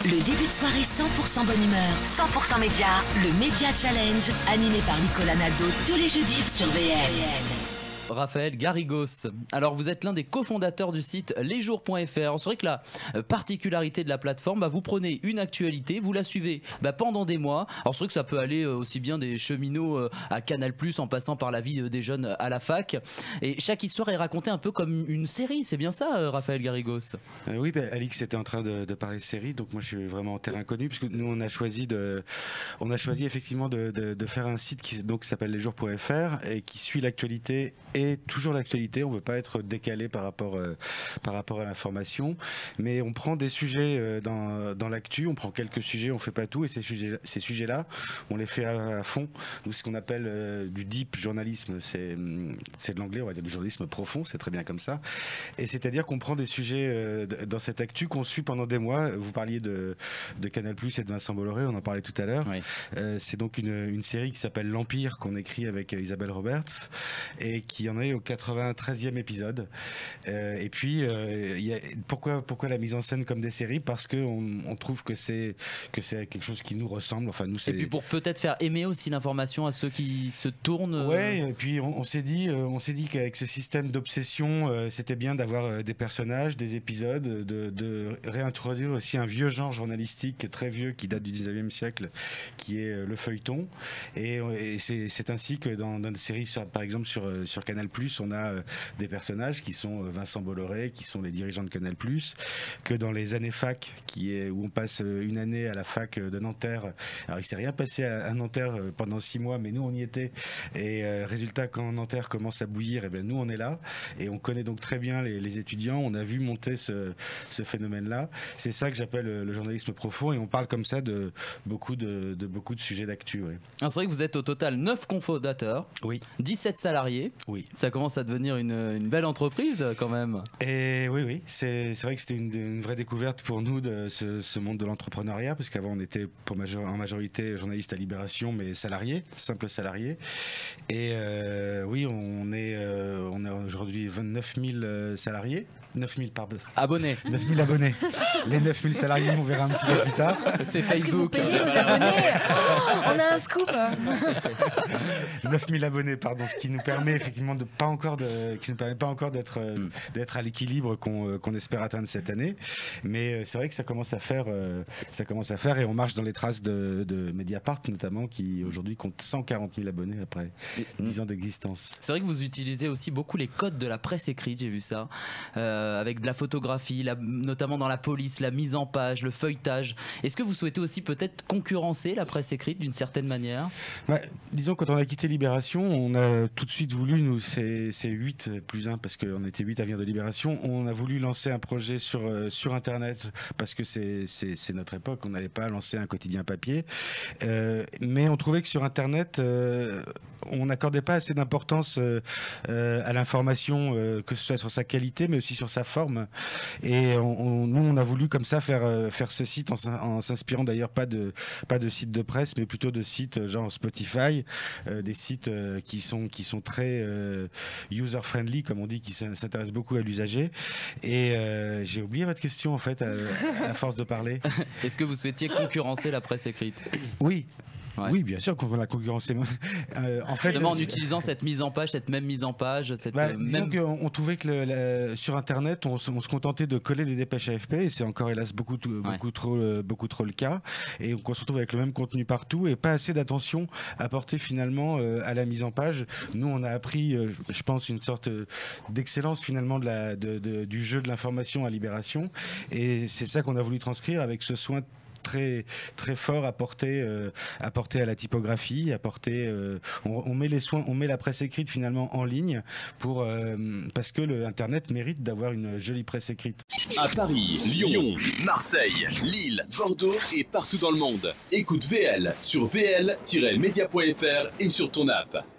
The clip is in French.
Le début de soirée 100% bonne humeur, 100% média, le Média Challenge, animé par Nicolas Nadeau tous les jeudis sur VL. Raphaël Garrigos. Alors vous êtes l'un des cofondateurs du site lesjours.fr. C'est vrai que la particularité de la plateforme, vous prenez une actualité, vous la suivez pendant des mois. Alors c'est vrai que ça peut aller aussi bien des cheminots à Canal+, en passant par la vie des jeunes à la fac. Et chaque histoire est racontée un peu comme une série, c'est bien ça Raphaël Garrigos? Oui, Alix était en train de parler de série, donc moi je suis vraiment en terrain connu, puisque nous on a choisi effectivement de faire un site qui s'appelle lesjours.fr et qui suit l'actualité et toujours l'actualité. On ne veut pas être décalé par rapport à l'information, mais on prend des sujets dans l'actu, on prend quelques sujets, on ne fait pas tout, et ces sujets-là, on les fait à fond. Nous, ce qu'on appelle du deep journalisme, c'est de l'anglais, on va dire du journalisme profond, c'est très bien comme ça. Et c'est-à-dire qu'on prend des sujets dans cette actu qu'on suit pendant des mois. Vous parliez de Canal+ et de Vincent Bolloré, on en parlait tout à l'heure. Oui. C'est donc une série qui s'appelle L'Empire, qu'on écrit avec Isabelle Roberts, et qui en est au 93e épisode. Et puis, pourquoi la mise en scène comme des séries? Parce qu'on trouve que c'est quelque chose qui nous ressemble. Enfin, nous, et puis pour peut-être faire aimer aussi l'information à ceux qui se tournent. Ouais, et puis on s'est dit qu'avec ce système d'obsession, c'était bien d'avoir des personnages, des épisodes, de réintroduire aussi un vieux genre journalistique très vieux qui date du 19e siècle, qui est le feuilleton. Et c'est ainsi que dans une série, par exemple sur Canal+, on a des personnages qui sont Vincent Bolloré, qui sont les dirigeants de Canal+, que dans les années fac, où on passe une année à la fac de Nanterre. Alors il s'est rien passé à Nanterre pendant 6 mois, mais nous on y était. Et résultat, quand Nanterre commence à bouillir, et bien nous on est là et on connaît donc très bien les étudiants. On a vu monter ce phénomène-là. C'est ça que j'appelle le journalisme profond, et on parle comme ça de beaucoup de sujets d'actu. Oui. C'est vrai que vous êtes au total 9 cofondateurs, oui. 17 salariés. Oui. Ça commence à devenir une belle entreprise quand même. Et oui, c'est vrai que c'était une vraie découverte pour nous de ce monde de l'entrepreneuriat, parce qu'avant on était en majorité journaliste à Libération, mais simple salarié. Et oui, on est aujourd'hui 29 000 salariés. 9 000 pardon. Abonnés. 9 000 abonnés. Les 9 000 salariés, on verra un petit peu plus tard. C'est Facebook. Est-ce que vous payez vos abonnés? On a un scoop. 9 000 abonnés, pardon, ce qui nous permet effectivement pas encore d'être à l'équilibre qu'on espère atteindre cette année. Mais c'est vrai que ça commence à faire et on marche dans les traces de Mediapart notamment, qui aujourd'hui compte 140 000 abonnés après 10 ans d'existence. C'est vrai que vous utilisez aussi beaucoup les codes de la presse écrite, j'ai vu ça. Avec de la photographie, notamment dans la police, la mise en page, le feuilletage. Est-ce que vous souhaitez aussi peut-être concurrencer la presse écrite d'une certaine manière? Disons, quand on a quitté Libération, on a tout de suite voulu, nous, c'est 8 plus 1, parce qu'on était 8 à venir de Libération, on a voulu lancer un projet sur Internet, parce que c'est notre époque, on n'allait pas lancer un quotidien papier. Mais on trouvait que sur Internet, on n'accordait pas assez d'importance à l'information, que ce soit sur sa qualité, mais aussi sur sa forme. Et nous, on a voulu comme ça faire ce site en s'inspirant d'ailleurs pas de sites de presse, mais plutôt de sites genre Spotify, des sites qui sont très user-friendly, comme on dit, qui s'intéressent beaucoup à l'usager. Et j'ai oublié votre question en fait, à force de parler. Est-ce que vous souhaitiez concurrencer la presse écrite? Oui. Ouais. Oui, bien sûr qu'on a concurrencé. En fait, justement, en utilisant cette mise en page, disons qu'on trouvait que sur Internet, on se contentait de coller des dépêches AFP, et c'est encore hélas beaucoup trop le cas. Et on se retrouve avec le même contenu partout et pas assez d'attention apportée finalement à la mise en page. Nous, on a appris, je pense, une sorte d'excellence finalement du jeu de l'information à Libération, et c'est ça qu'on a voulu transcrire avec ce soin très très fort apporté à la typographie, on met les soins, on met la presse écrite finalement en ligne parce que l'internet mérite d'avoir une jolie presse écrite. À Paris, Lyon, Marseille, Lille, Bordeaux et partout dans le monde. Écoute VL sur vl-media.fr et sur ton app.